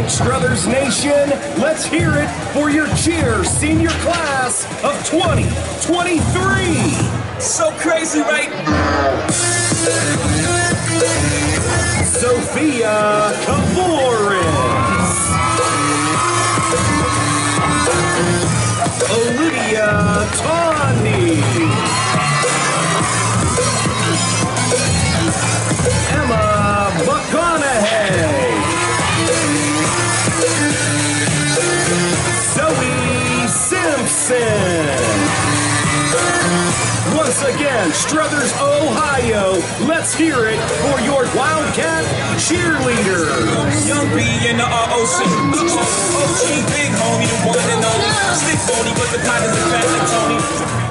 right, Struthers Nation, let's hear it for your cheer senior class of 2023. So crazy, right? Sophia Cavoris. Olivia Tawny. Emma McConaughey. Zoe Simpson. Once again, Struthers, Ohio, let's hear it for your Wildcat cheerleaders. Young B in the ROC. OG, big homie, the one and only. Stick bony, but the pot is a fat like Tony.